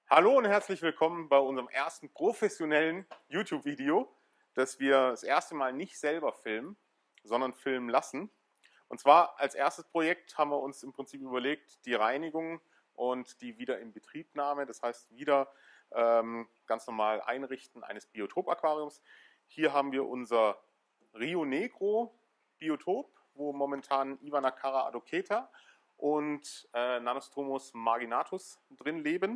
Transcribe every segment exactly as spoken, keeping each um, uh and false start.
Hallo und herzlich willkommen bei unserem ersten professionellen YouTube-Video, das wir das erste Mal nicht selber filmen, sondern filmen lassen. Und zwar als erstes Projekt haben wir uns im Prinzip überlegt, die Reinigung und die Wiederinbetriebnahme, das heißt wieder ähm, ganz normal Einrichten eines Biotop-Aquariums. Hier haben wir unser Rio Negro Biotop, wo momentan Iwanacara adoceta und äh, Nanostromos marginatus drin leben.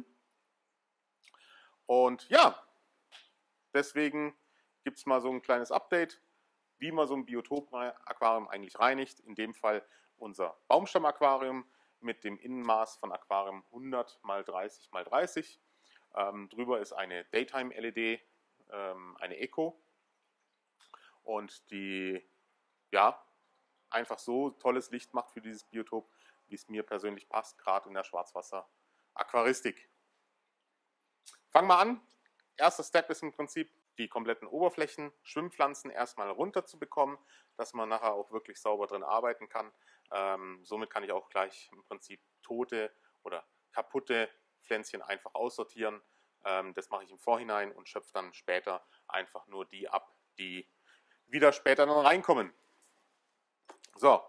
Und ja, deswegen gibt es mal so ein kleines Update, wie man so ein Biotop-Aquarium eigentlich reinigt. In dem Fall unser Baumstamm-Aquarium mit dem Innenmaß von Aquarium hundert mal dreißig mal dreißig. Ähm, drüber ist eine Daytime-L E D, ähm, eine Eco. Und die, ja, einfach so tolles Licht macht für dieses Biotop, wie es mir persönlich passt, gerade in der Schwarzwasser-Aquaristik. Fangen wir an. Erster Step ist im Prinzip, die kompletten Oberflächen, Schwimmpflanzen erstmal runter zu bekommen, dass man nachher auch wirklich sauber drin arbeiten kann. Ähm, somit kann ich auch gleich im Prinzip tote oder kaputte Pflänzchen einfach aussortieren. Ähm, das mache ich im Vorhinein und schöpfe dann später einfach nur die ab, die wieder später dann reinkommen. So.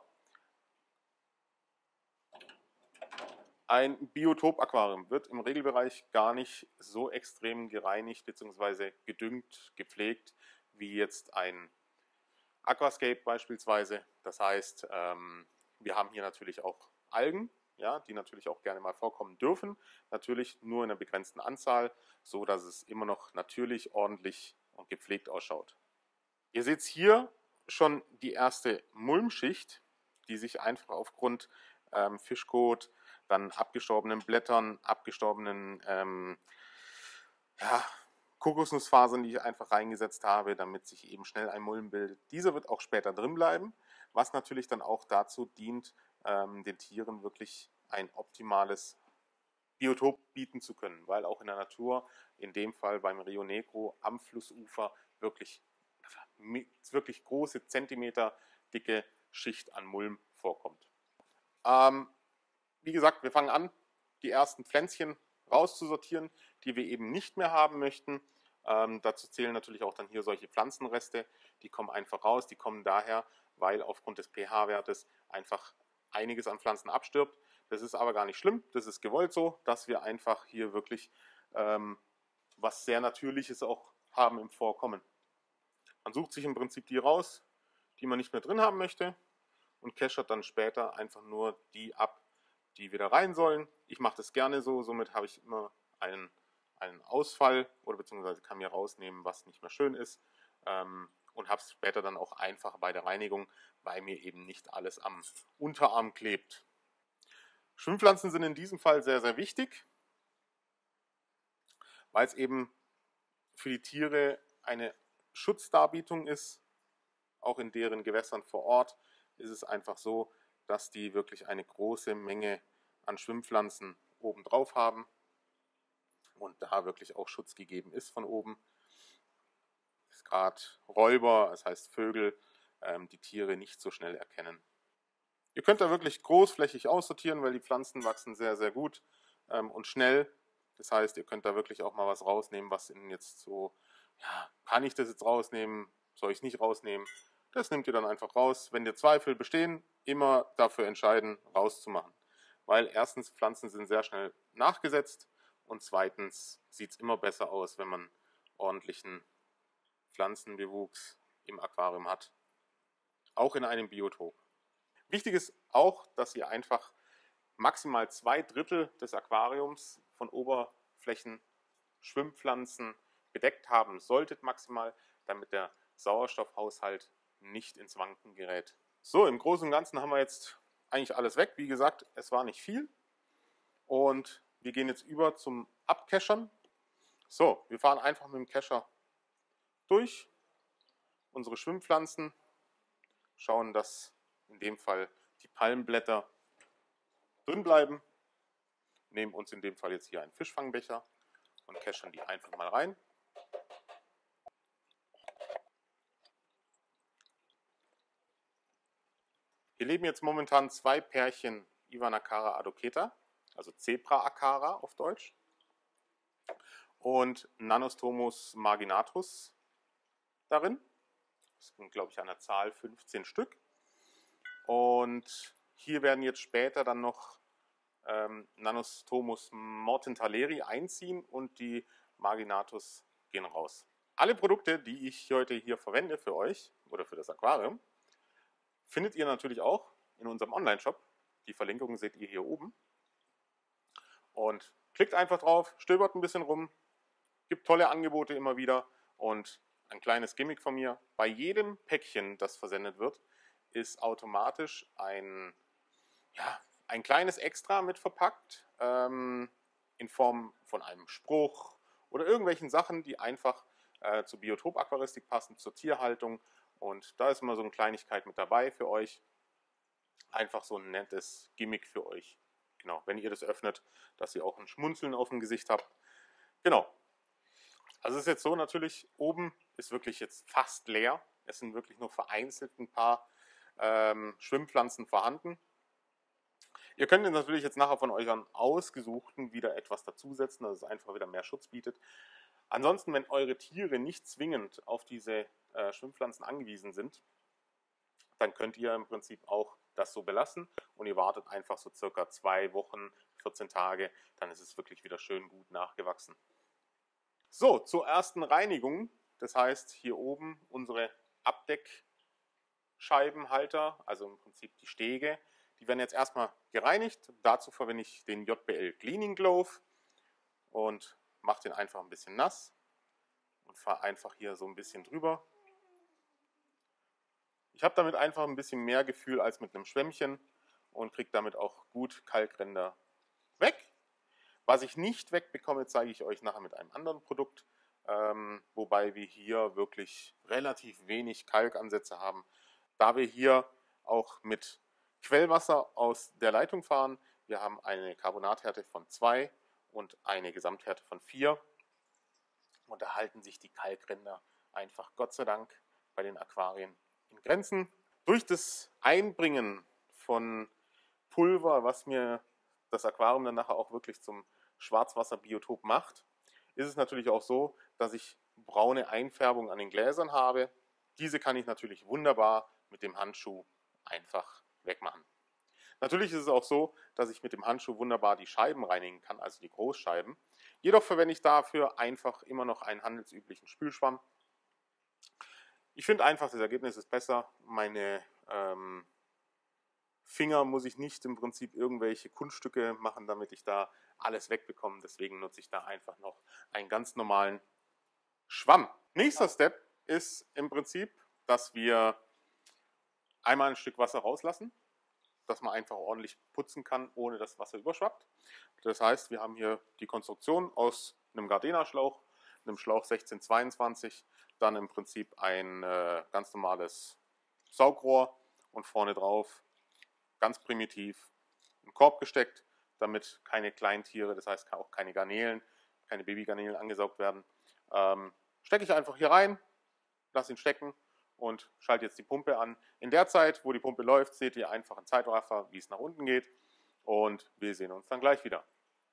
Ein Biotop-Aquarium wird im Regelbereich gar nicht so extrem gereinigt bzw. gedüngt, gepflegt wie jetzt ein Aquascape beispielsweise. Das heißt, ähm, wir haben hier natürlich auch Algen, ja, die natürlich auch gerne mal vorkommen dürfen. Natürlich nur in einer begrenzten Anzahl, so dass es immer noch natürlich, ordentlich und gepflegt ausschaut. Ihr seht hier schon die erste Mulmschicht, die sich einfach aufgrund ähm, Fischkot, dann abgestorbenen Blättern, abgestorbenen ähm, ja, Kokosnussfasern, die ich einfach reingesetzt habe, damit sich eben schnell ein Mulm bildet. Dieser wird auch später drin bleiben, was natürlich dann auch dazu dient, ähm, den Tieren wirklich ein optimales Biotop bieten zu können, weil auch in der Natur, in dem Fall beim Rio Negro am Flussufer, wirklich, wirklich große, Zentimeter dicke Schicht an Mulm vorkommt. Ähm, wie gesagt, wir fangen an, die ersten Pflänzchen rauszusortieren, die wir eben nicht mehr haben möchten. Ähm, dazu zählen natürlich auch dann hier solche Pflanzenreste, die kommen einfach raus, die kommen daher, weil aufgrund des pH-Wertes einfach einiges an Pflanzen abstirbt. Das ist aber gar nicht schlimm, das ist gewollt so, dass wir einfach hier wirklich ähm, was sehr Natürliches auch haben im Vorkommen. Man sucht sich im Prinzip die raus, die man nicht mehr drin haben möchte und cachert dann später einfach nur die ab, die wieder rein sollen. Ich mache das gerne so, somit habe ich immer einen, einen Ausfall oder beziehungsweise kann mir rausnehmen, was nicht mehr schön ist ähm, und habe es später dann auch einfach bei der Reinigung, weil mir eben nicht alles am Unterarm klebt. Schwimmpflanzen sind in diesem Fall sehr, sehr wichtig, weil es eben für die Tiere eine Schutzdarbietung ist. Auch in deren Gewässern vor Ort ist es einfach so, dass die wirklich eine große Menge an Schwimmpflanzen obendrauf haben und da wirklich auch Schutz gegeben ist von oben. Ist gerade Räuber, das heißt Vögel, ähm, die Tiere nicht so schnell erkennen. Ihr könnt da wirklich großflächig aussortieren, weil die Pflanzen wachsen sehr, sehr gut ähm, und schnell. Das heißt, ihr könnt da wirklich auch mal was rausnehmen, was Ihnen jetzt so, ja, kann ich das jetzt rausnehmen, soll ich es nicht rausnehmen? Das nehmt ihr dann einfach raus. Wenn dir Zweifel bestehen, immer dafür entscheiden, rauszumachen. Weil erstens, Pflanzen sind sehr schnell nachgesetzt und zweitens sieht es immer besser aus, wenn man ordentlichen Pflanzenbewuchs im Aquarium hat. Auch in einem Biotop. Wichtig ist auch, dass ihr einfach maximal zwei Drittel des Aquariums von Oberflächen Schwimmpflanzen bedeckt haben solltet maximal, damit der Sauerstoffhaushalt nicht ins Wanken gerät. So, im Großen und Ganzen haben wir jetzt eigentlich alles weg. Wie gesagt, es war nicht viel. Und wir gehen jetzt über zum Abcachern. So, wir fahren einfach mit dem Cacher durch unsere Schwimmpflanzen, schauen, dass in dem Fall die Palmblätter drin bleiben, nehmen uns in dem Fall jetzt hier einen Fischfangbecher und cachern die einfach mal rein. Hier leben jetzt momentan zwei Pärchen Iwanacara adoceta, also Zebra-Acara auf Deutsch. und Nanostomus marginatus darin. Das sind, glaube ich, an der Zahl fünfzehn Stück. Und hier werden jetzt später dann noch ähm, Nanostomus mortentaleri einziehen und die Marginatus gehen raus. Alle Produkte, die ich heute hier verwende für euch oder für das Aquarium, findet ihr natürlich auch in unserem Online-Shop. Die Verlinkung seht ihr hier oben. Und klickt einfach drauf, stöbert ein bisschen rum, gibt tolle Angebote immer wieder und ein kleines Gimmick von mir. Bei jedem Päckchen, das versendet wird, ist automatisch ein, ja, ein kleines Extra mit verpackt, ähm, in Form von einem Spruch oder irgendwelchen Sachen, die einfach äh, zur Biotop-Aquaristik passen, zur Tierhaltung. Und da ist immer so eine Kleinigkeit mit dabei für euch. Einfach so ein nettes Gimmick für euch. Genau, wenn ihr das öffnet, dass ihr auch ein Schmunzeln auf dem Gesicht habt. Genau. Also es ist jetzt so natürlich, oben ist wirklich jetzt fast leer. Es sind wirklich nur vereinzelt ein paar ähm, Schwimmpflanzen vorhanden. Ihr könnt natürlich jetzt nachher von euren ausgesuchten wieder etwas dazusetzen, dass es einfach wieder mehr Schutz bietet. Ansonsten, wenn eure Tiere nicht zwingend auf diese äh, Schwimmpflanzen angewiesen sind, dann könnt ihr im Prinzip auch das so belassen und ihr wartet einfach so circa zwei Wochen, vierzehn Tage, dann ist es wirklich wieder schön gut nachgewachsen. So, zur ersten Reinigung, das heißt hier oben unsere Abdeckscheibenhalter, also im Prinzip die Stege, die werden jetzt erstmal gereinigt. Dazu verwende ich den J B L Cleaning Glove und mache den einfach ein bisschen nass und fahre einfach hier so ein bisschen drüber. Ich habe damit einfach ein bisschen mehr Gefühl als mit einem Schwämmchen und kriege damit auch gut Kalkränder weg. Was ich nicht wegbekomme, zeige ich euch nachher mit einem anderen Produkt, ähm, wobei wir hier wirklich relativ wenig Kalkansätze haben. Da wir hier auch mit Quellwasser aus der Leitung fahren, wir haben eine Carbonathärte von zwei und eine Gesamthärte von vier und da halten sich die Kalkränder einfach Gott sei Dank bei den Aquarien in Grenzen. Durch das Einbringen von Pulver, was mir das Aquarium dann nachher auch wirklich zum Schwarzwasserbiotop macht, ist es natürlich auch so, dass ich braune Einfärbung an den Gläsern habe. Diese kann ich natürlich wunderbar mit dem Handschuh einfach wegmachen. Natürlich ist es auch so, dass ich mit dem Handschuh wunderbar die Scheiben reinigen kann, also die Großscheiben. Jedoch verwende ich dafür einfach immer noch einen handelsüblichen Spülschwamm. Ich finde einfach, das Ergebnis ist besser. Meine ähm, Finger muss ich nicht im Prinzip irgendwelche Kunststücke machen, damit ich da alles wegbekomme. Deswegen nutze ich da einfach noch einen ganz normalen Schwamm. Nächster Step ist im Prinzip, dass wir einmal ein Stück Wasser rauslassen, dass man einfach ordentlich putzen kann, ohne dass Wasser überschwappt. Das heißt, wir haben hier die Konstruktion aus einem Gardena-Schlauch, einem Schlauch sechzehn zweiundzwanzig, dann im Prinzip ein äh, ganz normales Saugrohr und vorne drauf ganz primitiv einen Korb gesteckt, damit keine Kleintiere, das heißt auch keine Garnelen, keine Babygarnelen angesaugt werden. Ähm, stecke ich einfach hier rein, lasse ihn stecken und schalte jetzt die Pumpe an. In der Zeit, wo die Pumpe läuft, seht ihr einfach einen Zeitraffer, wie es nach unten geht und wir sehen uns dann gleich wieder.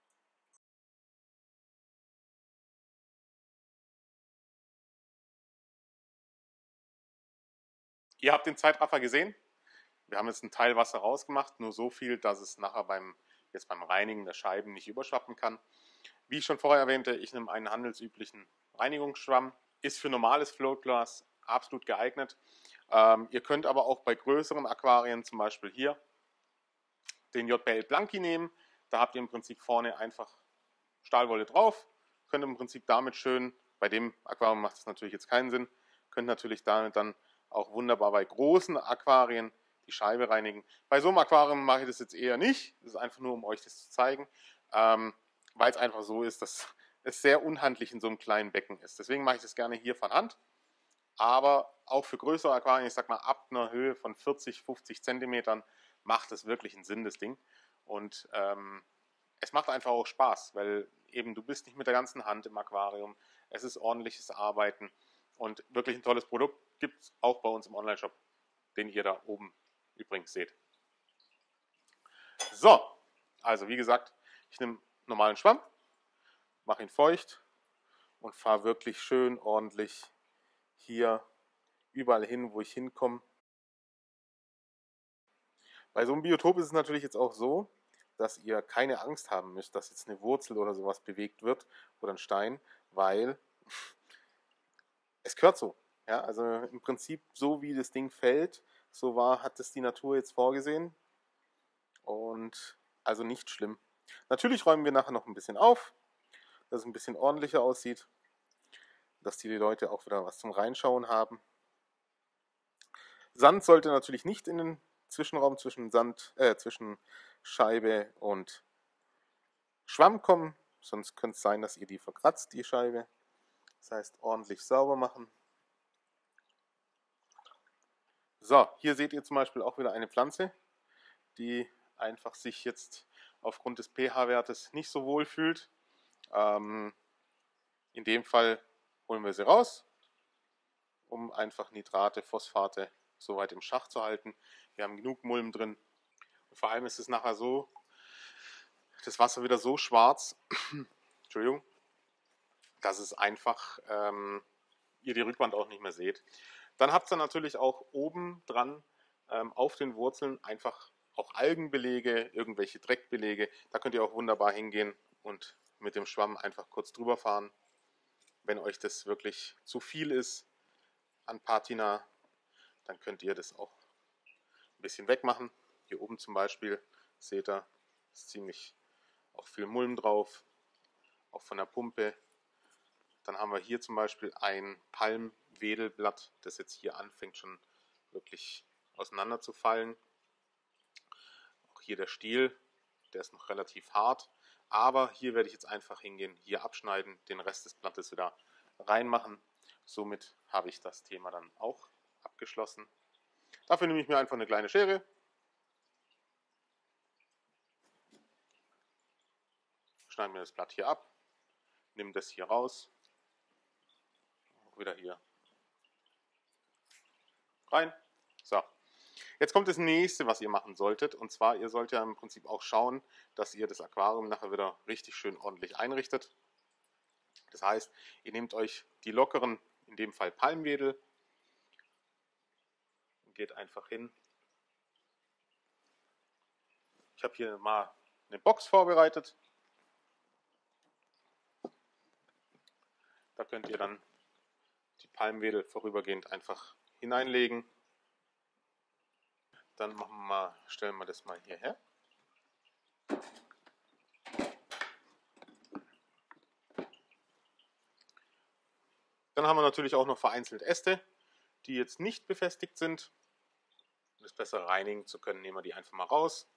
Ihr habt den Zeitraffer gesehen. Wir haben jetzt einen Teil Wasser rausgemacht, nur so viel, dass es nachher beim, jetzt beim Reinigen der Scheiben nicht überschwappen kann. Wie ich schon vorher erwähnte, ich nehme einen handelsüblichen Reinigungsschwamm. Ist für normales Floatglas absolut geeignet. Ähm, ihr könnt aber auch bei größeren Aquarien, zum Beispiel hier, den J B L Blanky nehmen. Da habt ihr im Prinzip vorne einfach Stahlwolle drauf. Könnt im Prinzip damit schön, bei dem Aquarium macht es natürlich jetzt keinen Sinn, könnt natürlich damit dann auch wunderbar bei großen Aquarien die Scheibe reinigen. Bei so einem Aquarium mache ich das jetzt eher nicht. Das ist einfach nur, um euch das zu zeigen, ähm, weil es einfach so ist, dass es sehr unhandlich in so einem kleinen Becken ist. Deswegen mache ich das gerne hier von Hand. Aber auch für größere Aquarien, ich sag mal ab einer Höhe von vierzig, fünfzig Zentimetern, macht es wirklich einen Sinn, das Ding. Und ähm, es macht einfach auch Spaß, weil eben du bist nicht mit der ganzen Hand im Aquarium. Es ist ordentliches Arbeiten und wirklich ein tolles Produkt gibt es auch bei uns im Online-Shop, den ihr da oben übrigens seht. So, also wie gesagt, ich nehme normalen Schwamm, mache ihn feucht, und fahre wirklich schön ordentlich hier überall hin, wo ich hinkomme. Bei so einem Biotop ist es natürlich jetzt auch so, dass ihr keine Angst haben müsst, dass jetzt eine Wurzel oder sowas bewegt wird oder ein Stein, weil es gehört so. Ja, also im Prinzip so wie das Ding fällt, so war, hat es die Natur jetzt vorgesehen und also nicht schlimm. Natürlich räumen wir nachher noch ein bisschen auf, dass es ein bisschen ordentlicher aussieht, dass die Leute auch wieder was zum Reinschauen haben. Sand sollte natürlich nicht in den Zwischenraum zwischen Sand, äh, zwischen Scheibe und Schwamm kommen, sonst könnte es sein, dass ihr die verkratzt, die Scheibe. Das heißt, ordentlich sauber machen. So, hier seht ihr zum Beispiel auch wieder eine Pflanze, die einfach sich jetzt aufgrund des pH-Wertes nicht so wohl fühlt. Ähm, in dem Fall holen wir sie raus, um einfach Nitrate, Phosphate so weit im Schach zu halten. Wir haben genug Mulm drin. Und vor allem ist es nachher so, das Wasser wieder so schwarz, Entschuldigung, dass es einfach ähm, ihr die Rückwand auch nicht mehr seht. Dann habt ihr natürlich auch oben dran ähm, auf den Wurzeln einfach auch Algenbelege, irgendwelche Dreckbelege. Da könnt ihr auch wunderbar hingehen und mit dem Schwamm einfach kurz drüber fahren. Wenn euch das wirklich zu viel ist an Patina, dann könnt ihr das auch ein bisschen wegmachen. Hier oben zum Beispiel seht ihr, ist ziemlich auch viel Mulm drauf, auch von der Pumpe. Dann haben wir hier zum Beispiel ein Palmwedelblatt, das jetzt hier anfängt schon wirklich auseinander zu fallen. Auch hier der Stiel, der ist noch relativ hart. Aber hier werde ich jetzt einfach hingehen, hier abschneiden, den Rest des Blattes wieder reinmachen. Somit habe ich das Thema dann auch abgeschlossen. Dafür nehme ich mir einfach eine kleine Schere. Schneide mir das Blatt hier ab, nehme das hier raus. Wieder hier rein. So, jetzt kommt das nächste, was ihr machen solltet. Und zwar, ihr sollt ja im Prinzip auch schauen, dass ihr das Aquarium nachher wieder richtig schön ordentlich einrichtet. Das heißt, ihr nehmt euch die lockeren, in dem Fall Palmwedel, und geht einfach hin. Ich habe hier mal eine Box vorbereitet. Da könnt ihr dann die Palmwedel vorübergehend einfach hineinlegen. Dann machen wir mal, stellen wir das mal hierher. Dann haben wir natürlich auch noch vereinzelt Äste, die jetzt nicht befestigt sind. Um das besser reinigen zu können, nehmen wir die einfach mal raus.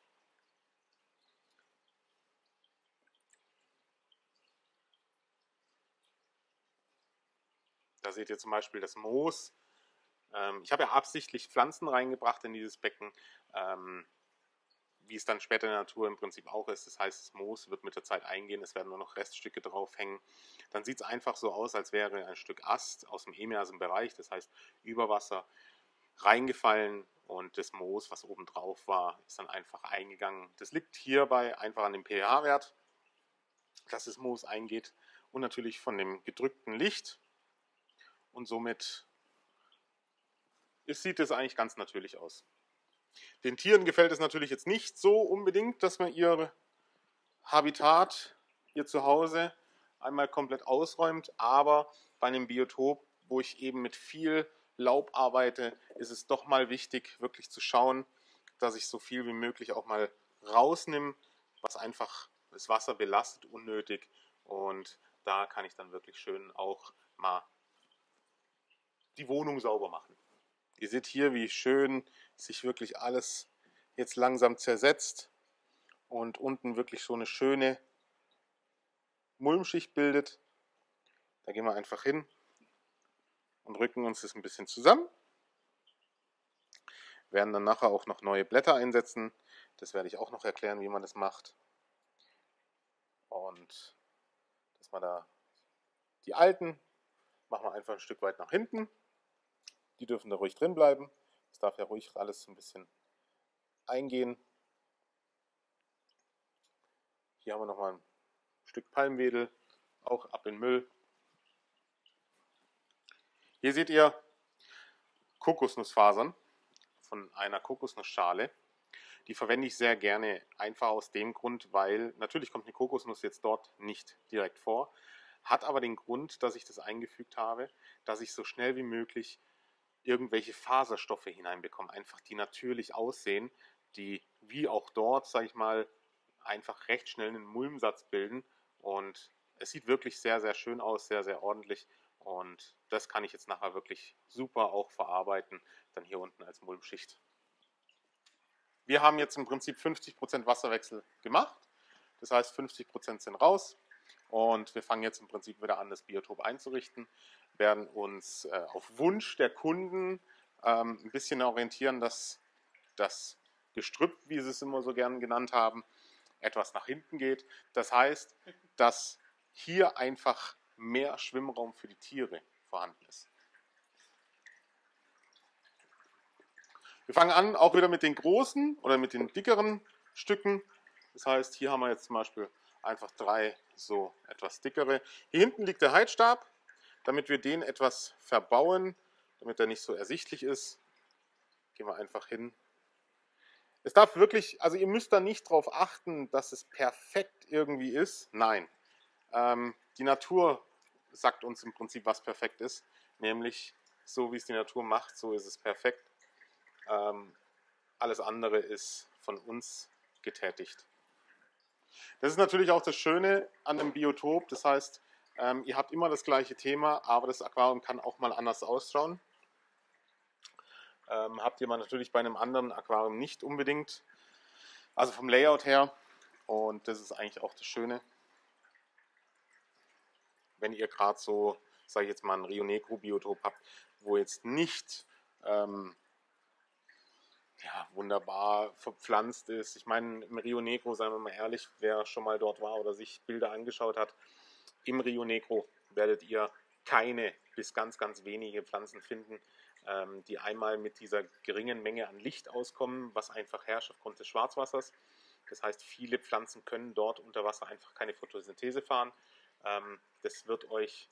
Da seht ihr zum Beispiel das Moos. Ich habe ja absichtlich Pflanzen reingebracht in dieses Becken, wie es dann später in der Natur im Prinzip auch ist. Das heißt, das Moos wird mit der Zeit eingehen, es werden nur noch Reststücke draufhängen. Dann sieht es einfach so aus, als wäre ein Stück Ast aus dem emersen Bereich, das heißt über Wasser, reingefallen und das Moos, was oben drauf war, ist dann einfach eingegangen. Das liegt hierbei einfach an dem pH-Wert, dass das Moos eingeht und natürlich von dem gedrückten Licht. Und somit sieht es eigentlich ganz natürlich aus. Den Tieren gefällt es natürlich jetzt nicht so unbedingt, dass man ihr Habitat, ihr Zuhause einmal komplett ausräumt, aber bei einem Biotop, wo ich eben mit viel Laub arbeite, ist es doch mal wichtig, wirklich zu schauen, dass ich so viel wie möglich auch mal rausnehme, was einfach das Wasser belastet, unnötig. Und da kann ich dann wirklich schön auch mal die Wohnung sauber machen. Ihr seht hier, wie schön sich wirklich alles jetzt langsam zersetzt und unten wirklich so eine schöne Mulmschicht bildet. Da gehen wir einfach hin und rücken uns das ein bisschen zusammen. Wir werden dann nachher auch noch neue Blätter einsetzen. Das werde ich auch noch erklären, wie man das macht. Und dass man da die alten machen wir einfach ein Stück weit nach hinten. Die dürfen da ruhig drin bleiben. Es darf ja ruhig alles ein bisschen eingehen. Hier haben wir nochmal ein Stück Palmwedel, auch ab in den Müll. Hier seht ihr Kokosnussfasern von einer Kokosnussschale. Die verwende ich sehr gerne, einfach aus dem Grund, weil natürlich kommt eine Kokosnuss jetzt dort nicht direkt vor, hat aber den Grund, dass ich das eingefügt habe, dass ich so schnell wie möglich irgendwelche Faserstoffe hineinbekomme, einfach die natürlich aussehen, die wie auch dort, sage ich mal, einfach recht schnell einen Mulmsatz bilden und es sieht wirklich sehr, sehr schön aus, sehr, sehr ordentlich und das kann ich jetzt nachher wirklich super auch verarbeiten, dann hier unten als Mulmschicht. Wir haben jetzt im Prinzip fünfzig Prozent Wasserwechsel gemacht, das heißt fünfzig Prozent sind raus und wir fangen jetzt im Prinzip wieder an, das Biotop einzurichten, werden uns äh, auf Wunsch der Kunden ähm, ein bisschen orientieren, dass das Gestrüpp, wie sie es immer so gern genannt haben, etwas nach hinten geht. Das heißt, dass hier einfach mehr Schwimmraum für die Tiere vorhanden ist. Wir fangen an auch wieder mit den großen oder mit den dickeren Stücken. Das heißt, hier haben wir jetzt zum Beispiel einfach drei so etwas dickere. Hier hinten liegt der Heizstab, damit wir den etwas verbauen, damit er nicht so ersichtlich ist. Gehen wir einfach hin. Es darf wirklich, also ihr müsst da nicht darauf achten, dass es perfekt irgendwie ist. Nein, ähm, die Natur sagt uns im Prinzip, was perfekt ist. Nämlich so, wie es die Natur macht, so ist es perfekt. Ähm, alles andere ist von uns getätigt. Das ist natürlich auch das Schöne an einem Biotop. Das heißt, ähm, ihr habt immer das gleiche Thema, aber das Aquarium kann auch mal anders ausschauen. Ähm, habt ihr mal natürlich bei einem anderen Aquarium nicht unbedingt. Also vom Layout her. Und das ist eigentlich auch das Schöne. Wenn ihr gerade so, sage ich jetzt mal, ein Rio Negro Biotop habt, wo jetzt nicht ähm, ja, wunderbar verpflanzt ist. Ich meine, im Rio Negro, seien wir mal ehrlich, wer schon mal dort war oder sich Bilder angeschaut hat, im Rio Negro werdet ihr keine bis ganz, ganz wenige Pflanzen finden, ähm, die einmal mit dieser geringen Menge an Licht auskommen, was einfach herrscht aufgrund des Schwarzwassers. Das heißt, viele Pflanzen können dort unter Wasser einfach keine Photosynthese fahren. Ähm, das wird euch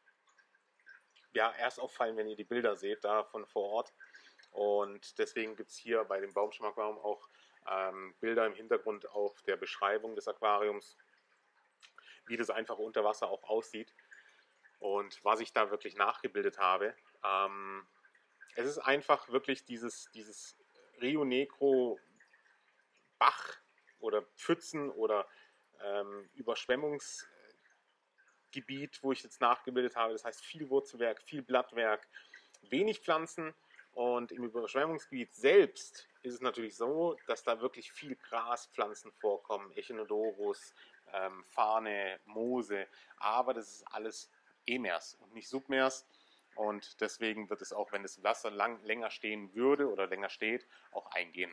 ja erst auffallen, wenn ihr die Bilder seht, da von vor Ort. Und deswegen gibt es hier bei dem Baumschirm-Aquarium auch ähm, Bilder im Hintergrund auf der Beschreibung des Aquariums, wie das einfach unter Wasser auch aussieht und was ich da wirklich nachgebildet habe. Ähm, es ist einfach wirklich dieses, dieses Rio Negro Bach oder Pfützen oder ähm, Überschwemmungsgebiet, wo ich jetzt nachgebildet habe. Das heißt viel Wurzelwerk, viel Blattwerk, wenig Pflanzen. Und im Überschwemmungsgebiet selbst ist es natürlich so, dass da wirklich viel Graspflanzen vorkommen, Echinodorus, ähm, Farne, Moose, aber das ist alles Emers und nicht Submers. Und deswegen wird es auch, wenn das Wasser lang, länger stehen würde oder länger steht, auch eingehen.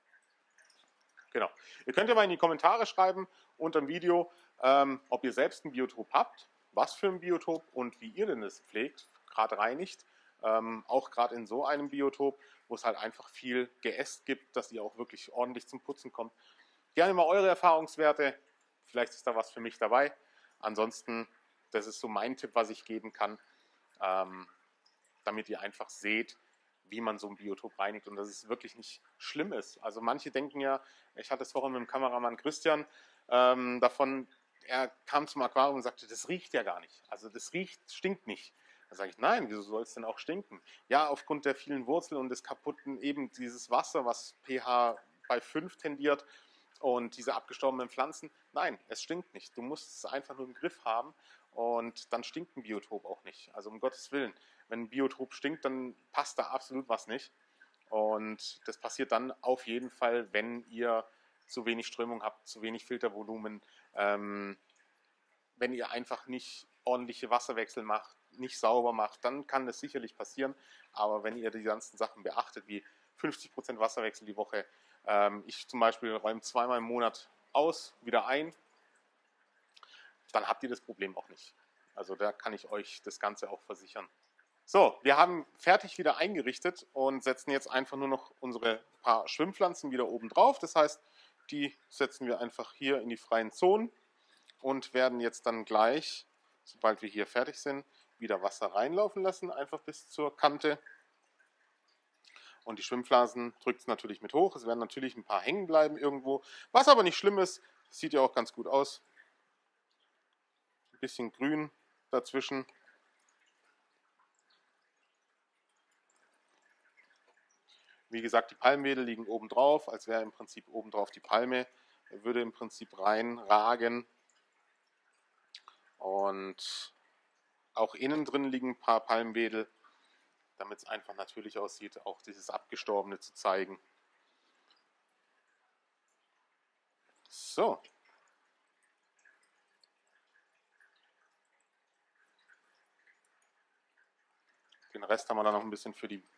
Genau. Ihr könnt ja mal in die Kommentare schreiben unter dem Video, ähm, ob ihr selbst ein Biotop habt, was für ein Biotop und wie ihr denn das pflegt, gerade reinigt. Ähm, auch gerade in so einem Biotop, wo es halt einfach viel Geäst gibt, dass ihr auch wirklich ordentlich zum Putzen kommt. Gerne mal eure Erfahrungswerte, vielleicht ist da was für mich dabei. Ansonsten, das ist so mein Tipp, was ich geben kann, ähm, damit ihr einfach seht, wie man so ein Biotop reinigt und dass es wirklich nicht schlimm ist. Also manche denken ja, ich hatte es vorhin mit dem Kameramann Christian ähm, davon, er kam zum Aquarium und sagte, das riecht ja gar nicht. Also das riecht, stinkt nicht. Da sage ich, nein, wieso soll es denn auch stinken? Ja, aufgrund der vielen Wurzeln und des kaputten, eben dieses Wasser, was pH bei fünf tendiert und diese abgestorbenen Pflanzen. Nein, es stinkt nicht. Du musst es einfach nur im Griff haben und dann stinkt ein Biotop auch nicht. Also um Gottes Willen, wenn ein Biotop stinkt, dann passt da absolut was nicht. Und das passiert dann auf jeden Fall, wenn ihr zu wenig Strömung habt, zu wenig Filtervolumen, ähm, wenn ihr einfach nicht ordentliche Wasserwechsel macht, nicht sauber macht, dann kann das sicherlich passieren. Aber wenn ihr die ganzen Sachen beachtet, wie fünfzig Prozent Wasserwechsel die Woche, ähm, ich zum Beispiel räume zweimal im Monat aus, wieder ein, dann habt ihr das Problem auch nicht. Also da kann ich euch das Ganze auch versichern. So, wir haben fertig wieder eingerichtet und setzen jetzt einfach nur noch unsere paar Schwimmpflanzen wieder oben drauf. Das heißt, die setzen wir einfach hier in die freien Zonen und werden jetzt dann gleich, sobald wir hier fertig sind, wieder Wasser reinlaufen lassen, einfach bis zur Kante. Und die Schwimmflasen drückt es natürlich mit hoch. Es werden natürlich ein paar hängen bleiben irgendwo, was aber nicht schlimm ist. Sieht ja auch ganz gut aus. Ein bisschen grün dazwischen. Wie gesagt, die Palmwedel liegen oben drauf, als wäre im Prinzip oben drauf die Palme. Er würde im Prinzip reinragen. Und auch innen drin liegen ein paar Palmwedel, damit es einfach natürlich aussieht, auch dieses Abgestorbene zu zeigen. So. Den Rest haben wir dann noch ein bisschen für die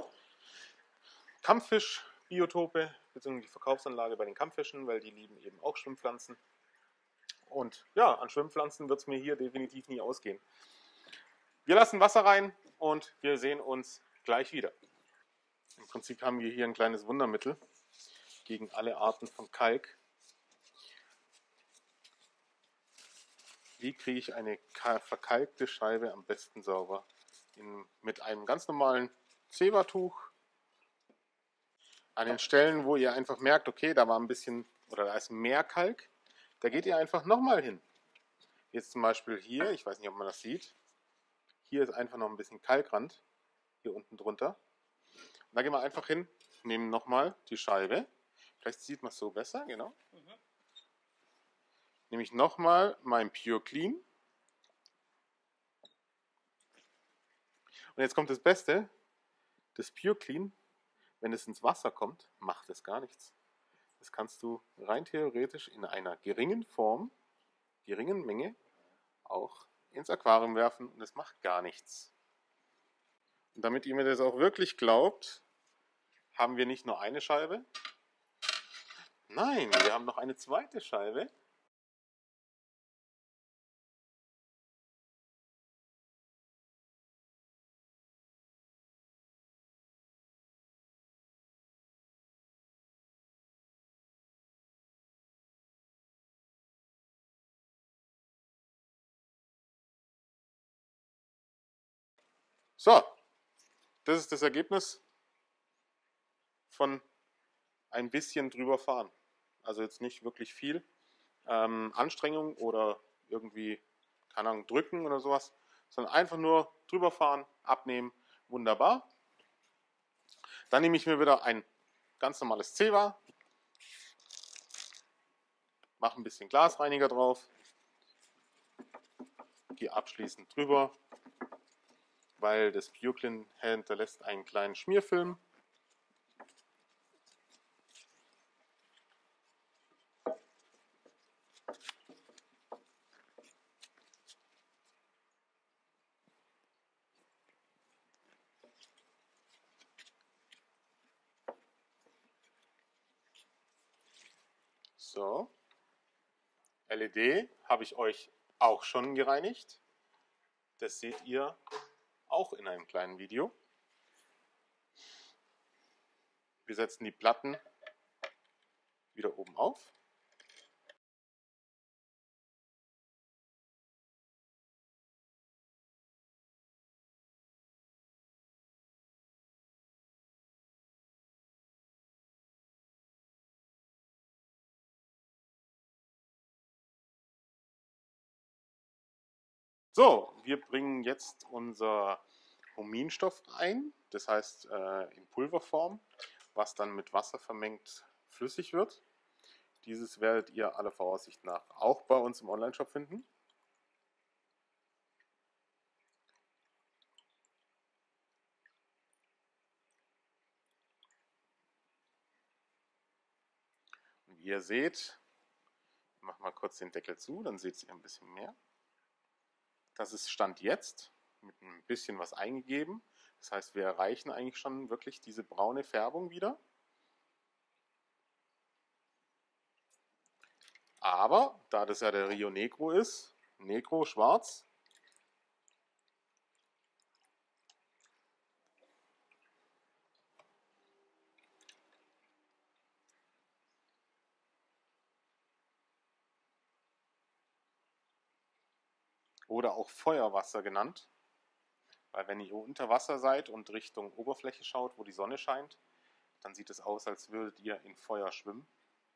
Kampffischbiotope bzw. die Verkaufsanlage bei den Kampffischen, weil die lieben eben auch Schwimmpflanzen. Und ja, an Schwimmpflanzen wird es mir hier definitiv nie ausgehen. Wir lassen Wasser rein und wir sehen uns gleich wieder. Im Prinzip haben wir hier ein kleines Wundermittel gegen alle Arten von Kalk. Wie kriege ich eine verkalkte Scheibe am besten sauber? In, mit einem ganz normalen Zewa-Tuch. An den Stellen, wo ihr einfach merkt, okay, da war ein bisschen oder da ist mehr Kalk, da geht ihr einfach nochmal hin. Jetzt zum Beispiel hier, ich weiß nicht, ob man das sieht, hier ist einfach noch ein bisschen Kalkrand, hier unten drunter. Und da gehen wir einfach hin, nehmen nochmal die Scheibe, vielleicht sieht man es so besser, genau. Mhm. Nehme ich nochmal mein Pure Clean. Und jetzt kommt das Beste, das Pure Clean, wenn es ins Wasser kommt, macht es gar nichts. Das kannst du rein theoretisch in einer geringen Form, geringen Menge auch ins Aquarium werfen und es macht gar nichts. Und damit ihr mir das auch wirklich glaubt, haben wir nicht nur eine Scheibe, nein, wir haben noch eine zweite Scheibe. So, das ist das Ergebnis von ein bisschen drüber fahren. Also jetzt nicht wirklich viel ähm, Anstrengung oder irgendwie, keine Ahnung, drücken oder sowas, sondern einfach nur drüber fahren, abnehmen, wunderbar. Dann nehme ich mir wieder ein ganz normales Zewa, mache ein bisschen Glasreiniger drauf, gehe abschließend drüber, weil das Pure Clean hinterlässt einen kleinen Schmierfilm. So, L E D habe ich euch auch schon gereinigt. Das seht ihr auch in einem kleinen Video. Wir setzen die Platten wieder oben auf. So, wir bringen jetzt unser Huminstoff ein, das heißt äh, in Pulverform, was dann mit Wasser vermengt flüssig wird. Dieses werdet ihr aller Voraussicht nach auch bei uns im Onlineshop finden. Und wie ihr seht, ich mache mal kurz den Deckel zu, dann seht ihr ein bisschen mehr. Das ist Stand jetzt, mit ein bisschen was eingegeben. Das heißt, wir erreichen eigentlich schon wirklich diese braune Färbung wieder. Aber da das ja der Rio Negro ist, Negro schwarz, oder auch Feuerwasser genannt, Weil wenn ihr unter Wasser seid und Richtung Oberfläche schaut, wo die Sonne scheint, dann sieht es aus, als würdet ihr in Feuer schwimmen.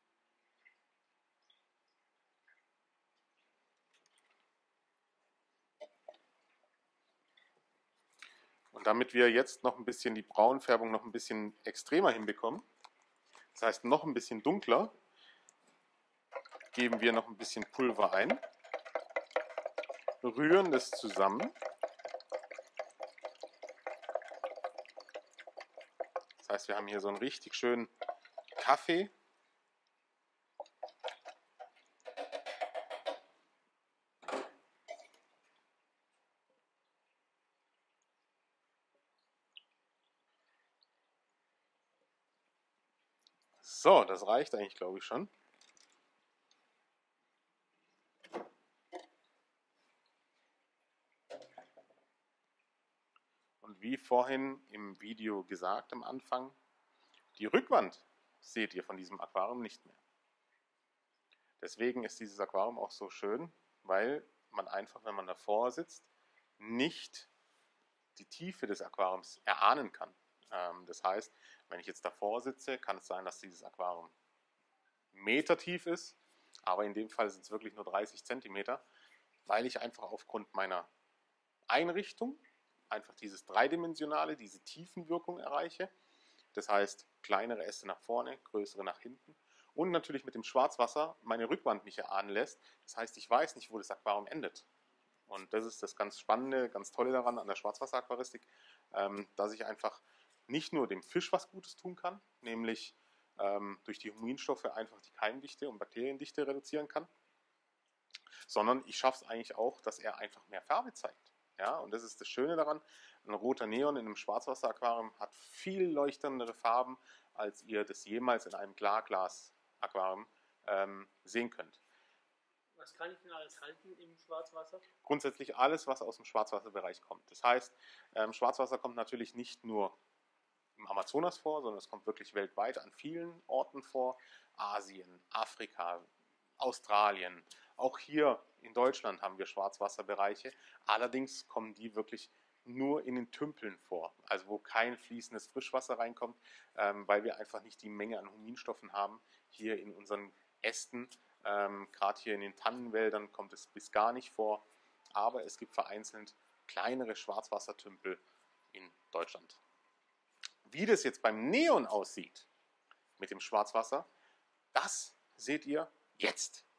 Und damit wir jetzt noch ein bisschen die Braunfärbung noch ein bisschen extremer hinbekommen, das heißt noch ein bisschen dunkler, geben wir noch ein bisschen Pulver ein, rühren das zusammen. Das heißt, wir haben hier so einen richtig schönen Kaffee. So, das reicht eigentlich, glaube ich, schon. Und wie vorhin im Video gesagt am Anfang, die Rückwand seht ihr von diesem Aquarium nicht mehr. Deswegen ist dieses Aquarium auch so schön, weil man einfach, wenn man davor sitzt, nicht die Tiefe des Aquariums erahnen kann. Ähm, das heißt, wenn ich jetzt davor sitze, kann es sein, dass dieses Aquarium Meter tief ist, aber in dem Fall sind es wirklich nur dreißig Zentimeter, weil ich einfach aufgrund meiner Einrichtung einfach dieses Dreidimensionale, diese Tiefenwirkung erreiche. Das heißt, kleinere Äste nach vorne, größere nach hinten. Und natürlich mit dem Schwarzwasser meine Rückwand mich erahnen lässt. Das heißt, ich weiß nicht, wo das Aquarium endet. Und das ist das ganz Spannende, ganz Tolle daran an der Schwarzwasseraquaristik, dass ich einfach nicht nur dem Fisch was Gutes tun kann, nämlich durch die Huminstoffe einfach die Keimdichte und Bakteriendichte reduzieren kann, sondern ich schaffe es eigentlich auch, dass er einfach mehr Farbe zeigt. Ja, und das ist das Schöne daran, ein roter Neon in einem Schwarzwasseraquarium hat viel leuchtendere Farben, als ihr das jemals in einem Klarglas-Aquarium ähm, sehen könnt. Was kann ich denn alles halten im Schwarzwasser? Grundsätzlich alles, was aus dem Schwarzwasserbereich kommt. Das heißt, ähm, Schwarzwasser kommt natürlich nicht nur im Amazonas vor, sondern es kommt wirklich weltweit an vielen Orten vor. Asien, Afrika, Australien, auch hier in Deutschland haben wir Schwarzwasserbereiche. Allerdings kommen die wirklich nur in den Tümpeln vor, also wo kein fließendes Frischwasser reinkommt, ähm, weil wir einfach nicht die Menge an Huminstoffen haben. Hier in unseren Ästen, ähm, gerade hier in den Tannenwäldern kommt es bis gar nicht vor, aber es gibt vereinzelt kleinere Schwarzwassertümpel in Deutschland. Wie das jetzt beim Neon aussieht mit dem Schwarzwasser, das seht ihr jetzt.